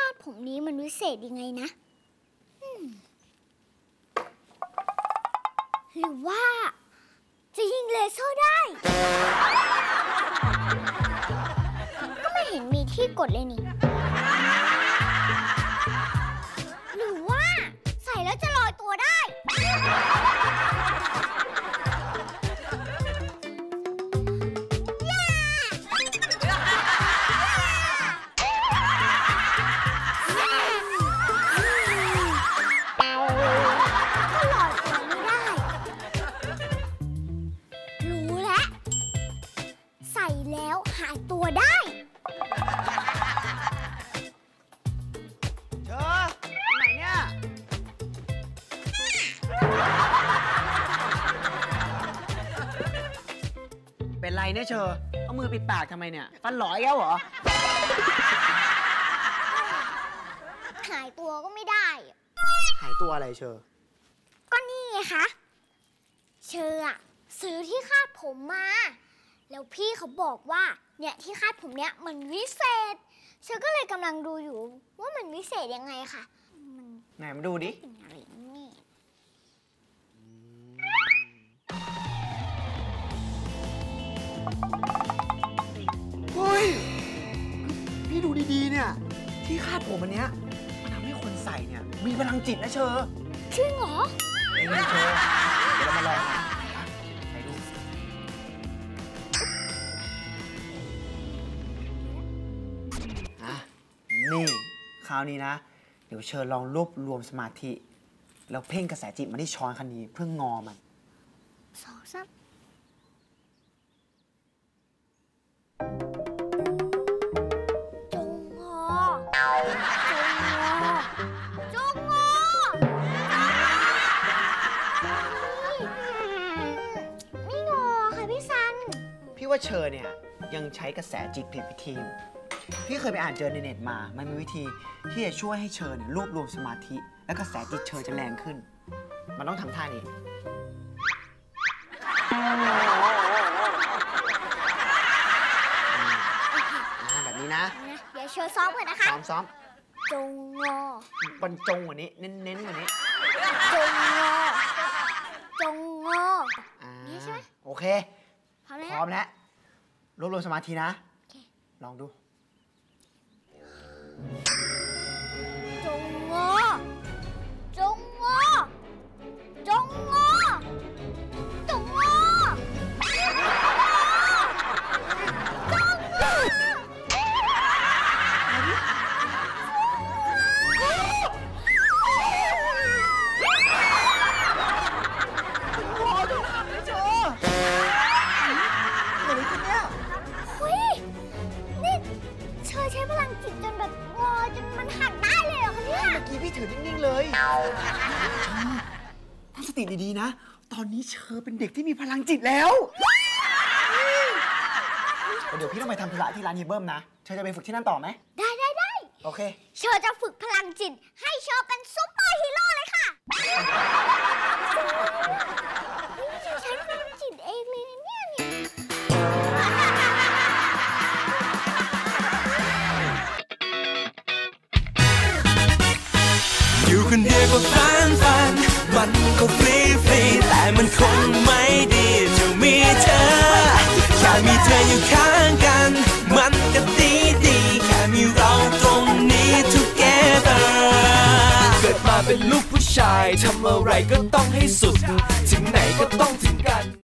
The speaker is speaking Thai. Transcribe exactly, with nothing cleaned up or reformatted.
าดผมนี้มันวิเศษยังไงนะหรือว่าจะยิงเลเซอร์ได้ก็ไม่เห็นมีที่กดเลยนี่หรือว่าใส่แล้วจะลอยตัวได้แล้วหายตัวได้เชอไหนเนี่ยเป็นไรเนี่ยเชอเอามือปิดปากทำไมเนี่ยฟันหลอยแล้วเหรอหายตัวก็ไม่ได้หายตัวอะไรเชอก็นี่ไงคะเชออะซื้อที่คาดผมมาแล้วพี่เขาบอกว่าเนี่ยที่คาดผมเนี่ยมันวิเศษเชอก็เลยกำลังดูอยู่ว่ามันวิเศษยังไงค่ะมันไหนมาดูดิเป็นอะไรนี่เฮ้ยพี่ดูดีๆเนี่ยที่คาดผมอันเนี้ยมันทำให้คนใส่เนี่ยมีพลังจิตนะเชอจริงเหรอเองเชอเดี๋ยวเรามาลองนี่คราวนี้นะเดี๋ยวเชิญลองรวบรวมสมาธิแล้วเพ่งกระแสจิตมาที่ช้อนคันนี้เพื่องอมันสองสามจงงอจงงอไม่งอค่ะพี่ซันพี่ว่าเชิญเนี่ยยังใช้กระแสจิตผิดวิธีพี่เคยไปอ่านเจอในเน็ตมามันมีวิธีที่จะช่วยให้เชิญเนี่ยรวบรวมสมาธิและกระแสจิตเชิญจะแรงขึ้นมันต้องทำท่านี้แบบนี้นะเดี๋ยวเชิญซ้อมก่อนนะคะซ้อมซ้อมจงงอบรรจงกว่านี้เน้นเน้นกว่านี้จงงอจงงอนี่ใช่ไหมโอเคพร้อมแล้วรวบรวมสมาธินะลองดูจงงอจงงอจงงอจงงอจงงอใช้พลังจิตจนแบบงอจนมันหักได้เลยเหรอคะเนี่ยเมื่อกี้พี่ถือนิ่งๆเลยตั้งสติดีๆนะตอนนี้เชอเป็นเด็กที่มีพลังจิตแล้วเดี๋ยวพี่ต้องไปทำธุระที่ร้านเฮียเบิ้มนะเชอจะไปฝึกที่นั่นต่อไหมได้ได้ได้โอเคเชอจะฝึกพลังจิตให้เชอเป็นซุปเปอร์ฮีโร่เลยค่ะเชอใช้พลังจิตเองเลยเนี่ยอยู่คนเดียวก็ฟันฟันมันก็ฟรีฟรีแต่มันคงไม่ดีจะมีเธอแค่มีเธออยู่ข้างกันมันก็ดีดีแค่มีเราตรงนี้ together เกิดมาเป็นลูกผู้ชายทำอะไรก็ต้องให้สุดถึงไหนก็ต้องถึงกัน